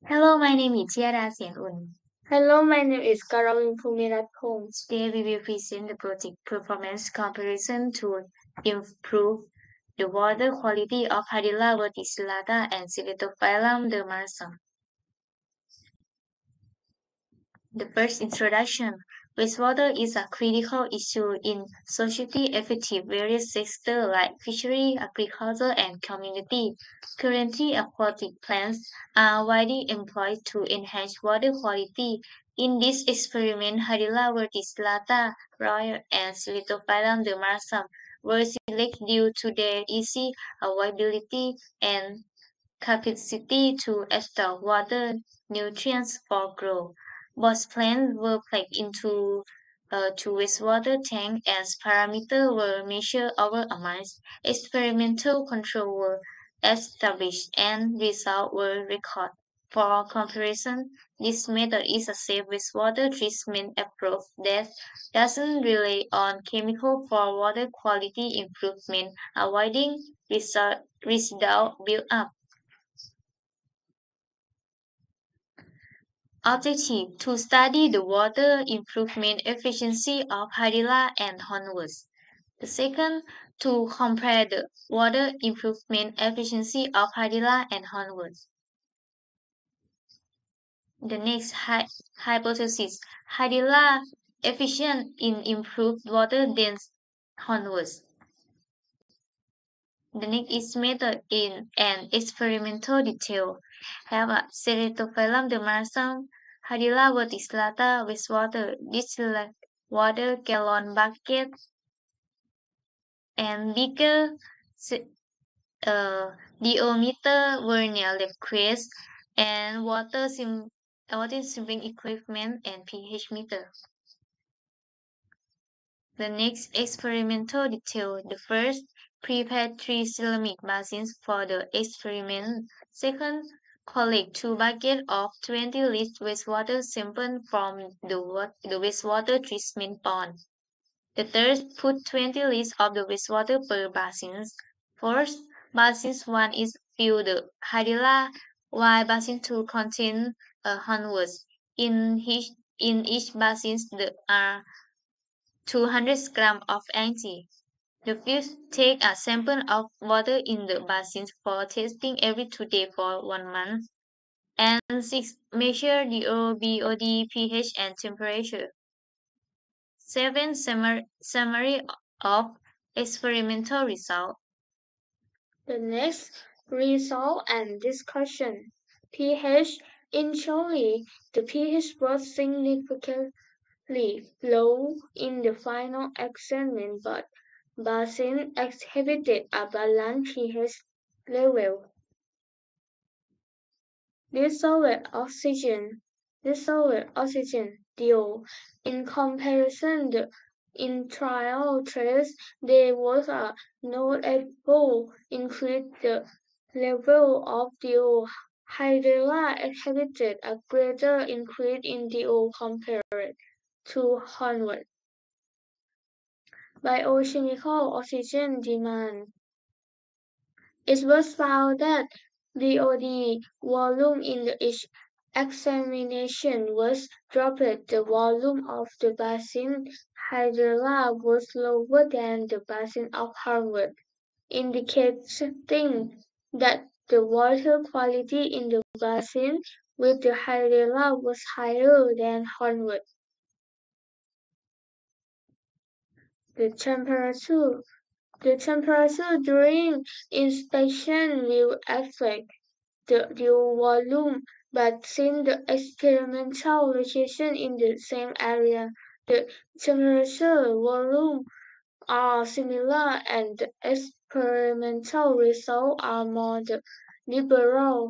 Hello, my name is Tiara Sianun. Hello, my name is Caroline Pumiratpong. Today we will present the project performance comparison to improve the water quality of Hadilla verticillata and Ceratophyllum dermarsum. The first introduction. Wastewater is a critical issue in society affecting various sectors like fishery, agriculture, and community. Currently, aquatic plants are widely employed to enhance water quality. In this experiment, Hadilla verticillata, royal, and Ceratophyllum dermarsum were selected due to their easy availability and capacity to absorb water nutrients for growth. Both plants were placed into two wastewater tank as parameters were measured over a month. Experimental control were established and results were recorded. For comparison, this method is a safe wastewater treatment approach that doesn't rely on chemical for water quality improvement, avoiding residual buildup. Objective: to study the water improvement efficiency of Hadilla and Hornworth. The second, to compare the water improvement efficiency of Hadilla and Hornworth. The next hypothesis: Hadilla efficient in improved water than Hornworth. The next is method in an experimental detail. Have a Ceratophyllum dermarsum, Hadilla verticillata wastewater distilled water gallon bucket, and bigger diameter vernier liquids, and water sampling equipment and pH meter. The next experimental detail. The first, prepare 3 ceramic basins for the experiment. Second, collect 2 buckets of 20 liters wastewater sample from the wastewater treatment pond. The third, put 20 liters of the wastewater per basin. First, basin 1 is fill the Hadilla, while basin 2 contains a Hornworth. In each basin there are 200 grams of empty. The fifth, take a sample of water in the basins for testing every 2 days for 1 month. And 6, measure the BOD, pH, and temperature. 7, summary of experimental result. The next, result and discussion. pH. Initially, the pH was significantly low in the final assessment, but basin exhibited a balanced pH level. Dissolved oxygen due. In comparison, in trial trace, there was a notable increase. The level of DO hydrilla exhibited a greater increase in DO compared to Hornworth. Biochemical oxygen demand. It was found that DOD volume in each examination was dropped. The volume of the basin hydrilla was lower than the basin of Hornworth, indicating that the water quality in the basin with the hydrilla was higher than Hornworth. The temperature The temperature during inspection will affect the volume, but since the experimental location in the same area, the temperature volume are similar and the experimental results are more liberal.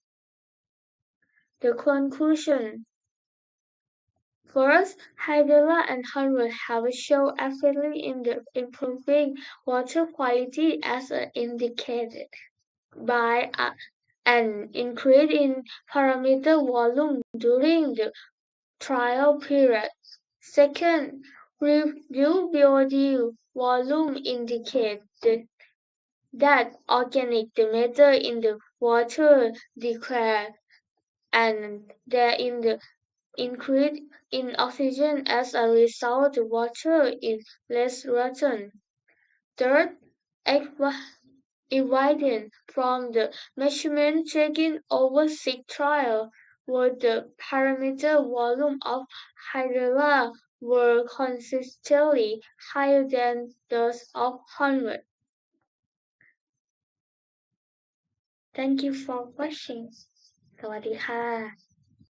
The conclusion. First, Hydella and Hornworth have shown efficacy in the improving water quality as indicated by an increase in parameter volume during the trial period. Second, reduced BOD volume indicated that organic matter in the water declared and there in the increase in oxygen as a result the water is less rotten. Third, evidence from the measurement taken over 6 trials where the parameter volume of hydrolase were consistently higher than those of 100. Thank you for watching. สวัสดีค่ะ